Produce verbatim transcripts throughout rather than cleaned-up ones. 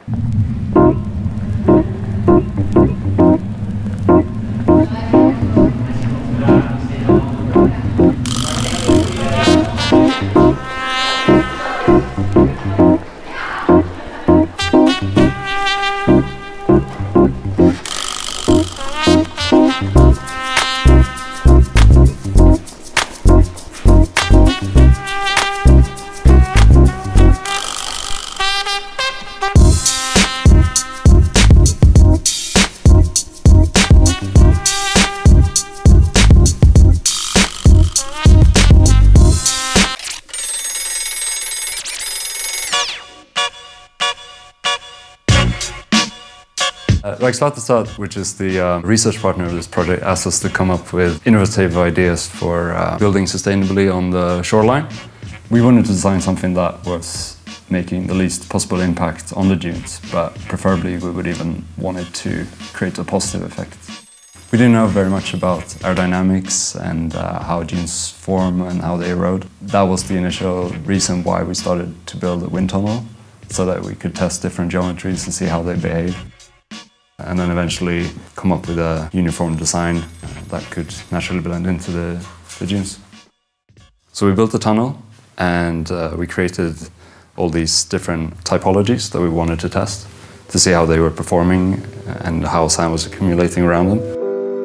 Uh, Rijkswaterstaat, which is the uh, research partner of this project, asked us to come up with innovative ideas for uh, building sustainably on the shoreline. We wanted to design something that was making the least possible impact on the dunes, but preferably we would even want it to create a positive effect. We didn't know very much about aerodynamics and uh, how dunes form and how they erode. That was the initial reason why we started to build a wind tunnel, so that we could test different geometries and see how they behave. And then eventually come up with a uniform design that could naturally blend into the, the dunes. So we built a tunnel and uh, we created all these different typologies that we wanted to test to see how they were performing and how sand was accumulating around them.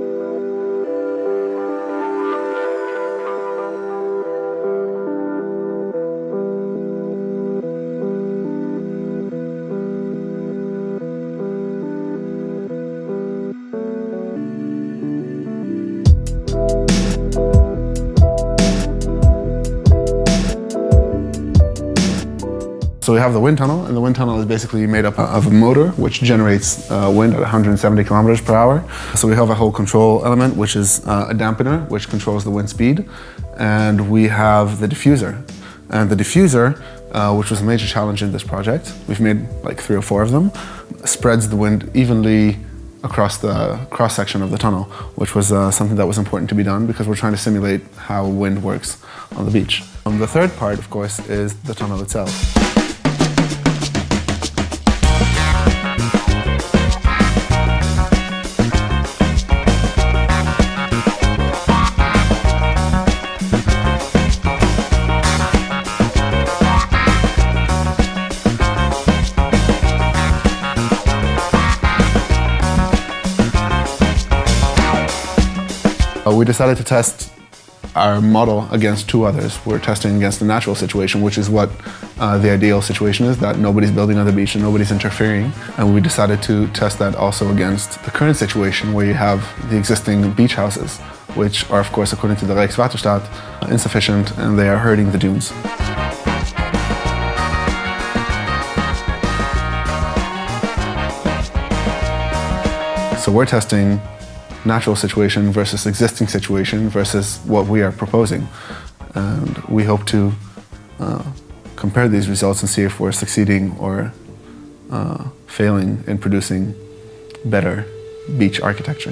So we have the wind tunnel, and the wind tunnel is basically made up of a motor which generates uh, wind at one hundred seventy kilometers per hour. So we have a whole control element, which is uh, a dampener, which controls the wind speed. And we have the diffuser. And the diffuser, uh, which was a major challenge in this project, we've made like three or four of them, spreads the wind evenly across the cross-section of the tunnel, which was uh, something that was important to be done because we're trying to simulate how wind works on the beach. Um, the third part, of course, is the tunnel itself. We decided to test our model against two others. We're testing against the natural situation, which is what uh, the ideal situation is, that nobody's building on the beach and nobody's interfering. And we decided to test that also against the current situation where you have the existing beach houses, which are, of course, according to the Rijkswaterstaat, insufficient and they are hurting the dunes. So we're testing natural situation versus existing situation versus what we are proposing. And we hope to uh, compare these results and see if we're succeeding or uh, failing in producing better beach architecture.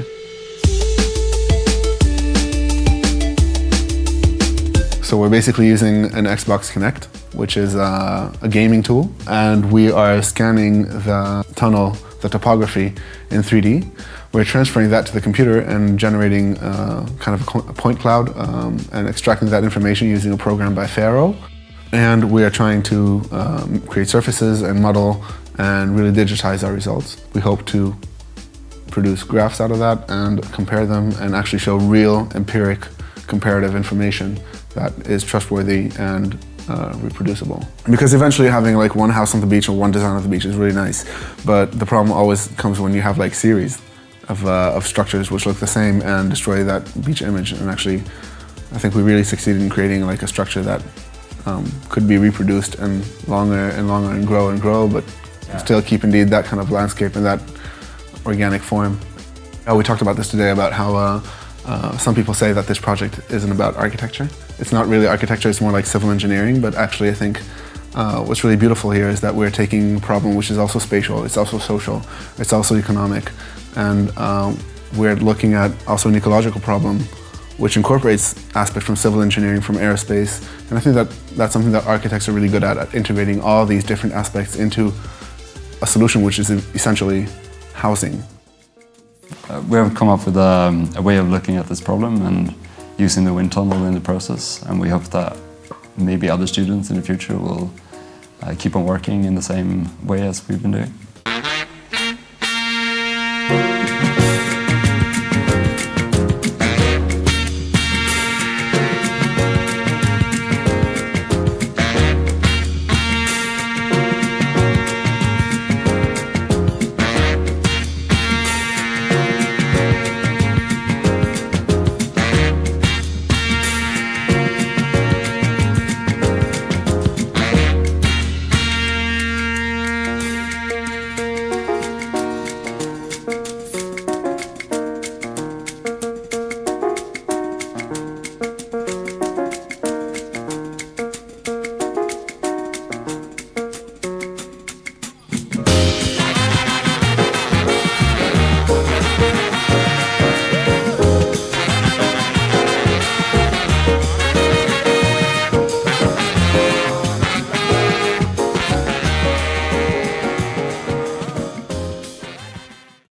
So we're basically using an Xbox Kinect, which is uh, a gaming tool, and we are scanning the tunnel, the topography in three D. We're transferring that to the computer and generating uh, kind of a point cloud um, and extracting that information using a program by Faro. And we are trying to um, create surfaces and model and really digitize our results. We hope to produce graphs out of that and compare them and actually show real empiric comparative information that is trustworthy and uh, reproducible. Because eventually having like one house on the beach or one design on the beach is really nice, but the problem always comes when you have like series of, uh, of structures which look the same and destroy that beach image. And actually, I think we really succeeded in creating like a structure that um, could be reproduced and longer and longer and grow and grow, but yeah. still keep indeed that kind of landscape and that organic form. Uh, we talked about this today about how uh, uh, some people say that this project isn't about architecture. It's not really architecture, it's more like civil engineering, but actually I think uh, what's really beautiful here is that we're taking a problem which is also spatial, it's also social, it's also economic, and um, we're looking at also an ecological problem which incorporates aspects from civil engineering, from aerospace, and I think that that's something that architects are really good at, at integrating all these different aspects into a solution which is essentially housing. Uh, we have come up with a, a way of looking at this problem and using the wind tunnel in the process, and we hope that maybe other students in the future will uh, keep on working in the same way as we've been doing.